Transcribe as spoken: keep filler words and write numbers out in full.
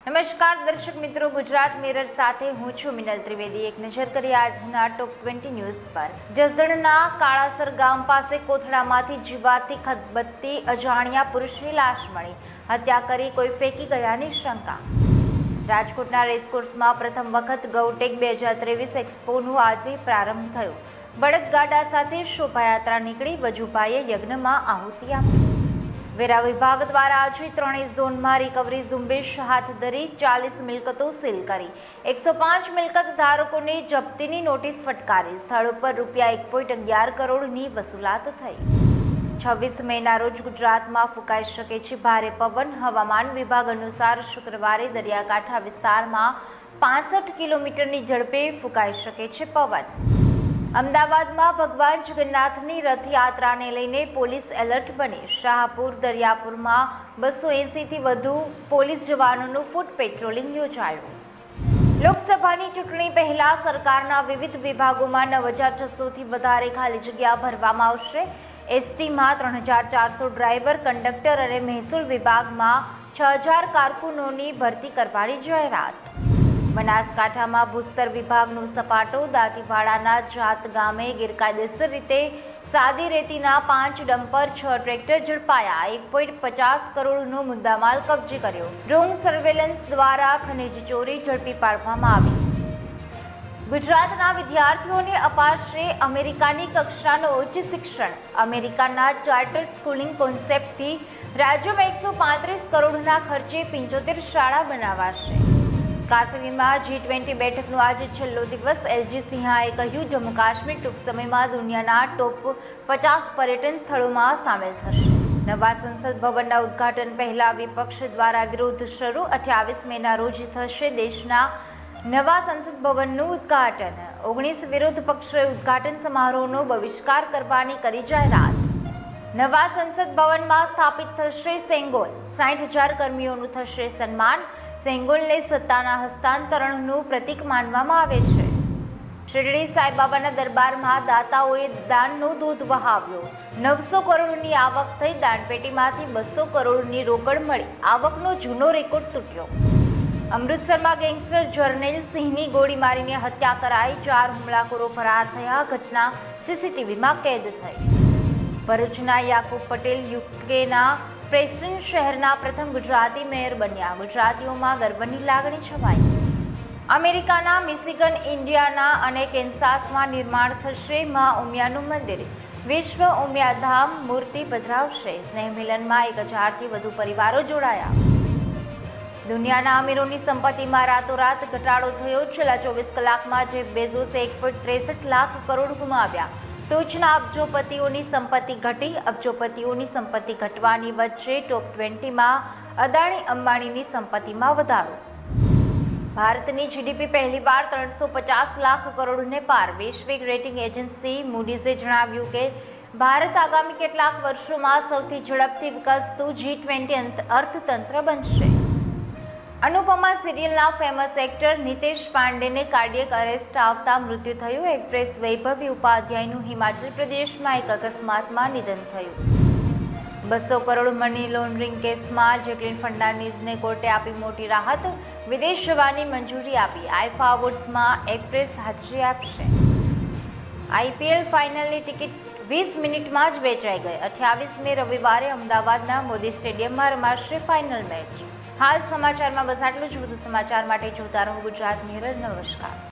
નમસ્કાર દર્શક મિત્રો, ગુજરાત મિરર સાથે હું છું મિનલ ત્રિવેદી। એક નજર કરીએ આજના ટોપ વીસ ન્યૂઝ પર। જસદણના કાળાસર ગામ પાસે કોથળામાંથી જીવાતી ખતબત્તી અજાણ્યા પુરુષની લાશ મળી, હત્યા કરી કોઈ ફેંકી ગયાની શંકા। રાજકોટના રેસકોર્સમાં પ્રથમ વખત ગૌટેક બે હજાર ત્રેવીસ એક્સપોનું આજે પ્રારંભ થયો। બળદગાડા સાથે શોભાયાત્રા નીકળી, વજુભાઈએ યજ્ઞમાં આહુતિ આપી। વેરા વિભાગ દ્વારા આજે ત્રણેય ઝોનમાં રિકવરી ઝુંબેશ હાથ ધરી ચાલીસ મિલકતો સીલ કરી એકસો પાંચ મિલકત ધારકોને જપ્તીની નોટિસ ફટકારી। સ્થળ ઉપર રૂપિયા એક પોઈન્ટ અગિયાર કરોડની વસૂલાત થઈ। છવ્વીસ મેના રોજ ગુજરાતમાં ફૂંકાઈ શકે છે ભારે પવન। હવામાન વિભાગ અનુસાર શુક્રવારે દરિયાકાંઠા વિસ્તારમાં પાસઠ કિલોમીટરની ઝડપે ફૂંકાઈ શકે છે પવન। અમદાવાદમાં ભગવાન જગન્નાથની રથયાત્રાને લઈને પોલીસ એલર્ટ બની। શાહપુર દરિયાપુરમાં બસો એંસીથી વધુ પોલીસ જવાનોનું ફૂટ પેટ્રોલિંગ યોજાયું। લોકસભાની ચૂંટણી પહેલા સરકારના વિવિધ વિભાગોમાં નવ હજાર છસોથી વધારે ખાલી જગ્યા ભરવામાં આવશે। એસટીમાં ત્રણ હજાર ચારસો ડ્રાઈવર, કંડક્ટર અને મહેસૂલ વિભાગમાં છ હજાર કારકુનોની ભરતી કરવાની જાહેરાત। બનાસકાંઠામાં ભૂસ્તર વિભાગનું સપાટો। દાંતીવાડાના જાત ગામે ગેરકાયદેસર રીતે સાદી રેતીના પાંચ ડમ્પર, છ ટ્રેક્ટર ઝડપાયા। એક પોઈન્ટ પચાસ કરોડનો મુદ્દામાલ કબજે કર્યો। ડ્રોન સર્વેલન્સ દ્વારા ખનીજ ચોરી ઝડપી પાડવામાં આવી। ગુજરાતના વિદ્યાર્થીઓને અપાશે અમેરિકાની કક્ષાનો ઉચ્ચ શિક્ષણ। અમેરિકાના ચાર્ટર્ડ સ્કૂલિંગ કોન્સેપ્ટથી રાજ્યમાં એકસો પાંત્રીસ કરોડના ખર્ચે પંચોતેર શાળા બનાવાશે। કાશ્મીરમાં જી ટ્વેન્ટી બેઠકનો આજે છેલ્લો દિવસ। એલજી સિંહાએ કહ્યું, જમ્મુ કાશ્મીર ટૂંક સમયમાં દુનિયાના ટોપ પચાસ પર્યટન સ્થળોમાં સામેલ થશે। નવા સંસદ ભવનના ઉદ્ઘાટન પહેલા વિપક્ષ દ્વારા વિરોધ શરૂ। અઠ્યાવીસ મેના રોજ થશે દેશના નવા સંસદ ભવનનું ઉદ્ઘાટન। ઓગણીસ વિરોધ પક્ષોએ ઉદ્ઘાટન સમારોહનો બહિષ્કાર કરવાની કરી જાહેરાત। નવા સંસદ ભવનમાં સ્થાપિત થશે સેંગોલ। સાઠ હજાર કર્મીઓનું થશે સન્માન। સેંગોલને સત્તાના હસ્તાંતરણનું પ્રતીક માનવામાં આવે છે। શિરડી સાંઈબાબાના દરબારમાં દાતાઓએ દાનનો ધોધ વહાવ્યો। નવસો કરોડની આવક થઈ। દાનપેટીમાંથી બસો કરોડની રોકડ મળી। આવકનો જૂનો રેકોર્ડ તૂટ્યો। અમૃતસરમાં ગેંગસ્ટર જર્નેલ સિંહની ગોળી મારીને હત્યા કરાઈ। ચાર હુમલાખોરો ફરાર થયા। ઘટના સીસીટીવીમાં કેદ થઈ। ભરૂચના યાકુબ પટેલ યુકેના પ્રેસ્ટન શહેરના પ્રથમ ગુજરાતી મેયર બન્યા। ગુજરાતીઓમાં ગર્વની લાગણી છવાઈ। અમેરિકાના મિશિગન, ઇન્ડિયાના અને કેન્સાસમાં નિર્માણ થશે મા ઉમિયાનું મંદિર। વિશ્વ ઉમિયાધામ મૂર્તિ પધરાવશે। સ્નેહ મિલનમાં એક હજારથી વધુ પરિવારો જોડાયા। દુનિયાના અમીરોની સંપત્તિમાં રાતોરાત ઘટાડો થયો। છેલ્લા ચોવીસ કલાકમાં જેફ બેઝોસે એક પોઈન્ટ ત્રેસઠ લાખ કરોડ ગુમાવ્યા। ટોચના અબજોપતિઓની સંપત્તિ ઘટી। અબજોપતિઓની સંપત્તિ ઘટવાની વચ્ચે ટોપ ટ્વેન્ટીમાં અદાણી અંબાણીની સંપત્તિમાં વધારો। ભારતની જીડીપી પહેલીવાર ત્રણસો પચાસ લાખ કરોડને પાર। વૈશ્વિક રેટિંગ એજન્સી મૂડીઝે જણાવ્યું કે ભારત આગામી કેટલાક વર્ષોમાં સૌથી ઝડપથી વિકસતું જી ટ્વેન્ટી અર્થતંત્ર બનશે। અનુપમા સિરિયલના ફેમસ એક્ટર નિતેશ પાંડેને કાર્ડિયક અરેસ્ટ આવતા મૃત્યુ થયું। એક્ટ્રેસ વૈભવી ઉપાધ્યાયનું હિમાચલ પ્રદેશમાં એક અકસ્માતમાં નિધન થયું। બસો કરોડ મની લોન્ડરિંગ કેસમાં જેકલિન ફર્નાન્ડીઝને કોર્ટે આપી મોટી રાહત। વિદેશ જવાની મંજૂરી આપી। આઈફા એવોર્ડ્સમાં એક્ટ્રેસ હાજરી આપશે। આઈપીએલ ફાઇનલની ટિકિટ વીસ મિનિટમાં જ વેચાઈ ગઈ। અઠ્યાવીસ મે રવિવારે અમદાવાદના મોદી સ્ટેડિયમમાં રમાશે ફાઇનલ મેચ। હાલ સમાચારમાં બસ આટલું જ। વધુ સમાચાર માટે જોતા રહો ગુજરાત મિરર। નમસ્કાર।